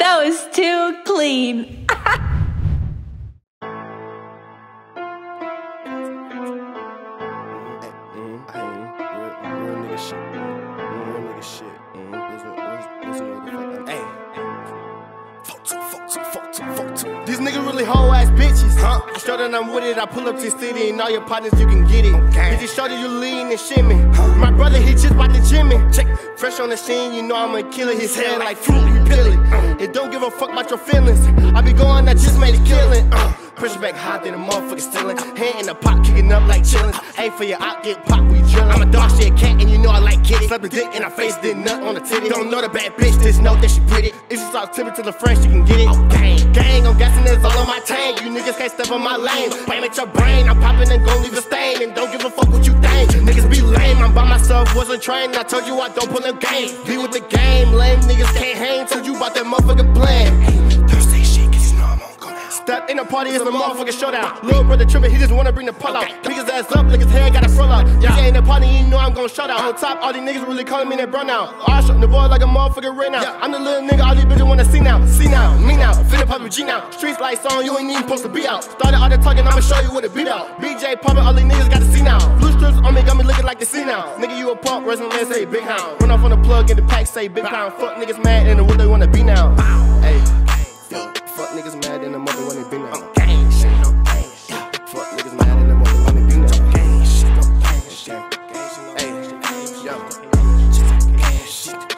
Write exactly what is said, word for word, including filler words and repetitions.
That was too clean. These niggas really hoe ass bitches, huh? I show that I'm with it, I pull up to your city and all your partners, you can get it. Okay. Bitches show that you lean and shimmy. Huh? My brother, he just bought the Jimmy. Check. Fresh on the scene, you know I'ma kill it. His hair like fruit, you peel it. Uh. And don't give a fuck about your feelings. I be going, I just made a killing. Uh. Push back hot, then the motherfucker stealing. Hand in the pot, kicking up like chillin'. Ain't for your out, get pop, we drillin'. I'm a dog shit cat, and you know I like kitty. Slap the dick in her face, did nut on the titty. Don't know the bad bitch, just know that she pretty. If she talk timid to the French, you can get it. Oh, gang, gang, I'm guessing it's all on my tank. You niggas can't step on my lane. Bam at your brain, I'm popping and gon' leave a stain. And don't give a fuck what you think. Niggas be lame, I'm by myself, wasn't trained. I told you I don't pull them games. Be with the game, lame niggas can't hang. Told you about that motherfucker plan. Step in the party, it's a motherfucking showdown. Little brother trippin', he just wanna bring the pull out. Pick his ass up, like his head got a roll out. Yeah, in the party, you know I'm gon' shout out. On top, all these niggas really calling me that burn out. I shot the boy like a motherfucker right now. I'm the little nigga, all these bitches wanna see now. See now, me now, finna pop a G now. Streets lights on, you ain't even supposed to be out. Started all the talking, I'ma show you what it beat out. B J poppin', all these niggas got to see now. Blue strips on me, got me looking like the see now. Nigga, you a punk, resin' man say big hound. Run off on the plug, in the pack, say big pound. Fuck niggas mad, and what they wanna be now. Hey, fuck niggas mad, and the mother wanna be now. Fuck niggas mad and them other wanna be now. Gang shit, gang shit, hey, yo, gang shit.